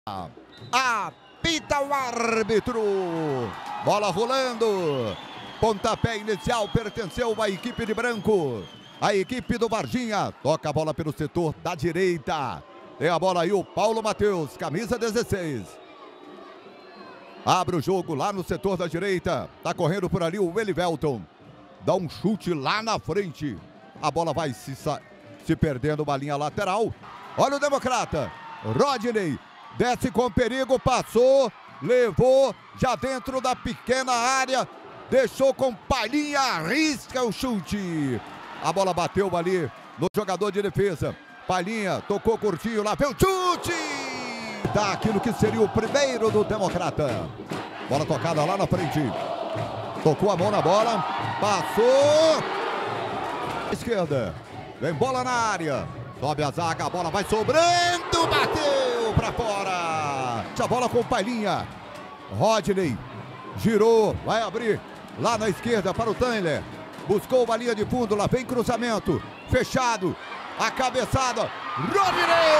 Apita o árbitro. Bola rolando. Pontapé inicial pertenceu à equipe de branco. A equipe do Varginha toca a bola pelo setor da direita. Tem a bola aí o Paulo Matheus, camisa 16. Abre o jogo lá no setor da direita. Tá correndo por ali o Elivelton. Dá um chute lá na frente. A bola vai se perdendo uma linha lateral. Olha o Democrata. Rodney desce com perigo, passou, levou, já dentro da pequena área. Deixou com palhinha, arrisca o chute. A bola bateu ali no jogador de defesa. Palhinha, tocou curtinho, lá veio o chute. Dá aquilo que seria o primeiro do Democrata. Bola tocada lá na frente. Tocou a mão na bola, passou. Esquerda, vem bola na área. Sobe a zaga, a bola vai sobrando, bateu pra fora. A bola com Palhinha. Rodney girou, vai abrir lá na esquerda para o Tanler. Buscou uma linha de fundo, lá vem cruzamento. Fechado, a cabeçada. Rodney!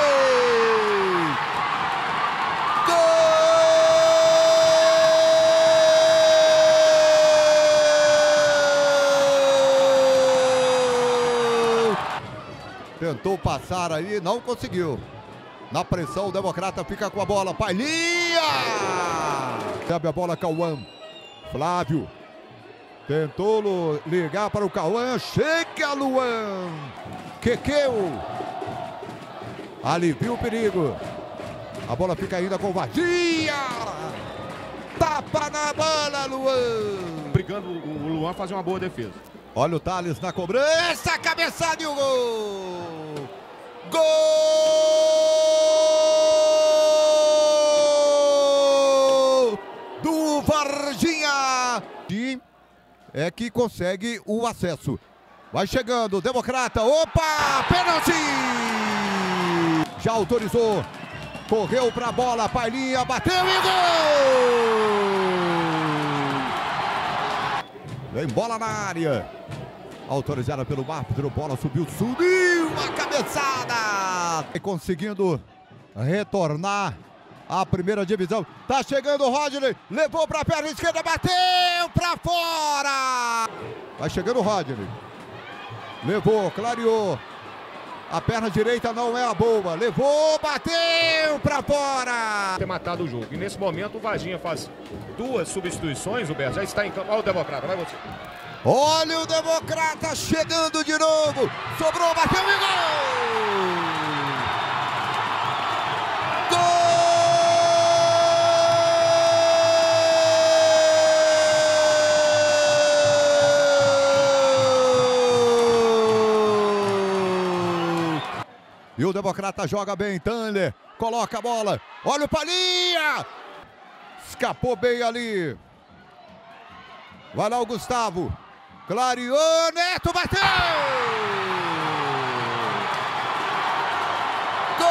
Gol! Tentou passar aí, não conseguiu. Na pressão, o Democrata fica com a bola. Palhinha! Recebe a bola, Cauã. Flávio. Tentou ligar para o Cauã. Chega, Luan. Quequeu. Alivia o perigo. A bola fica ainda com o Varginha. Tapa na bola, Luan. Brigando o Luan fazer uma boa defesa. Olha o Thales na cobrança. Cabeçada e o gol. Gol do Varginha. E é que consegue o acesso. Vai chegando, Democrata. Opa, pênalti. Já autorizou. Correu pra bola, Palhinha, bateu e gol. Vem bola na área. Autorizada pelo árbitro, bola subiu a cabeçada. E conseguindo retornar à primeira divisão. Tá chegando o Rodney, levou pra perna esquerda, bateu pra fora. Vai chegando o Rodney. Levou, clareou. A perna direita não é a boa. Levou, bateu pra fora. Ter matado o jogo. E nesse momento o Varginha faz duas substituições, o Roberto já está em campo. Olha o Democrata, vai você. Olha o Democrata chegando de novo. Sobrou, bateu e gol! Gol! E o Democrata joga bem, Tanler. Coloca a bola. Olha o Palhinha! Escapou bem ali. Vai lá o Gustavo. Clareou, Neto bateu! Gol!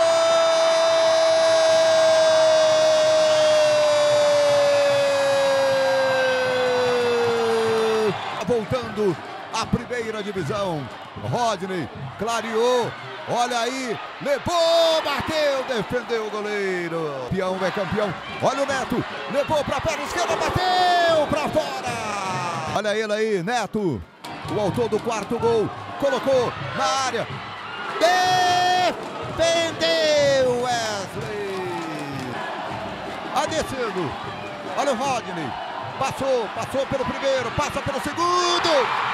Voltando à primeira divisão. Rodney clareou. Olha aí, levou, bateu, defendeu o goleiro. Campeão é campeão. Olha o Neto, levou para a perna esquerda, bateu para fora. Olha ele aí, Neto, o autor do quarto gol, colocou na área, defendeu Wesley. A descendo, olha o Rodney, passou pelo primeiro, passa pelo segundo.